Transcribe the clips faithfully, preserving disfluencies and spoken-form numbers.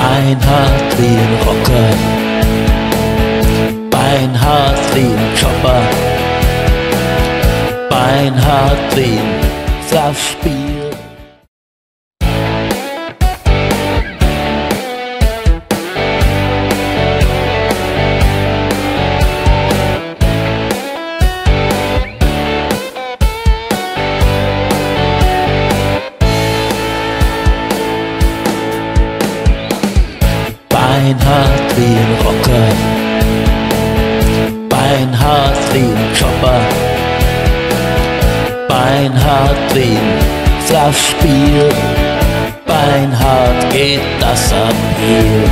Beinhart wie ein Rocker, beinhart wie ein Chopper, beinhart wie ein Flaschbier. Beinhart wie ein Rocker, beinhart wie ein Chopper, beinhart wie ein Flaschbier, beinhart geht das ab hier.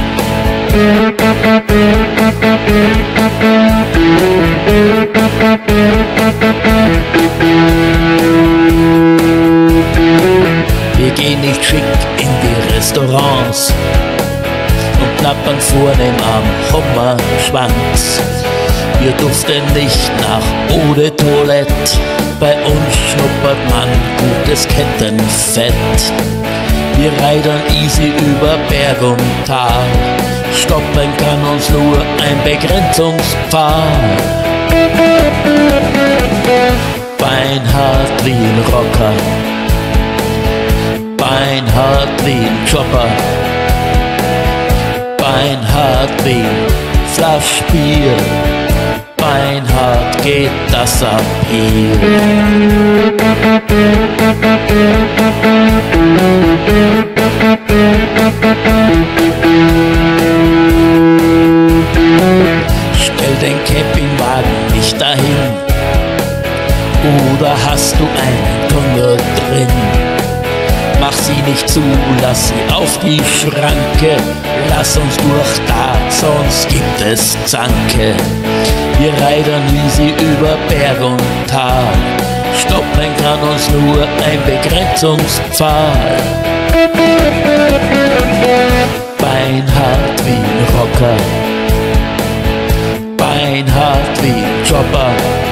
Wir gehen nicht schick in die Restaurants und knappern vornehm am Hummerschwanz. Wir duften nicht nach Eau de Toilette, bei uns schnuppert man gutes Kettenfett. Wir reitern easy über Berg und Tal, stoppen kann uns nur ein Begrenzungspfahl. Beinhart wie ein Rocker, beinhart wie ein Chopper, beinhart wie ein Flaschbier, beinhart geht das ab hier. Stell den Campingwagen nicht dahin, oder hast du einen Tunnel drin? Mach sie nicht zu, lass sie auf die Schranke, lass uns durch da, sonst gibt es Zanke. Wir reitern easy über Berg und Tal, stoppen kann uns nur ein Begrenzungspfahl. Beinhart wie ein Rocker, beinhart wie ein Chopper,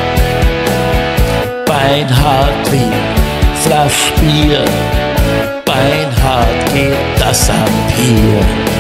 beinhart wie ein Flaschbier, beinhart geht das ab hier.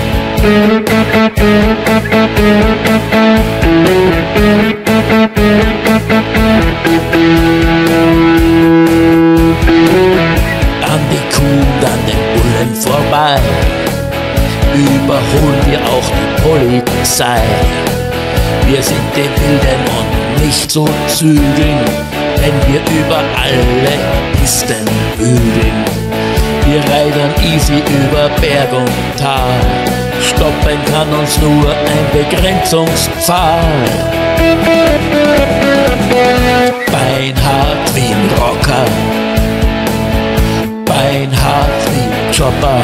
An die Kuh, an den Bullen vorbei, überholen wir auch die Polizei. Wir sind den Wilden und nicht zu zügeln, wenn wir über alle Pisten bügeln. Wir reitern easy über Berg und Tal, stoppen kann uns nur ein Begrenzungspfahl. Beinhart wie ein Rocker, beinhart wie ein Chopper,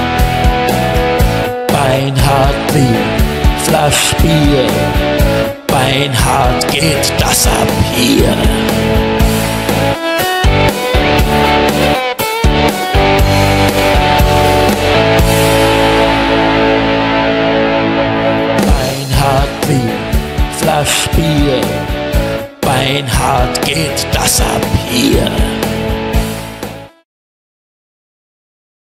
beinhart wie ein Flaschbier, beinhart geht das ab hier. Flaschbier, beinhart geht das ab hier.